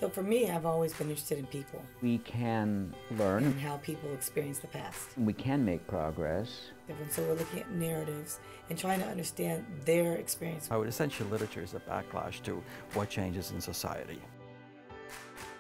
So for me, I've always been interested in people We can learn, and how people experience the past. and we can make progress. And so we're looking at narratives and trying to understand their experience. I would essentially literature is a backlash to what changes in society.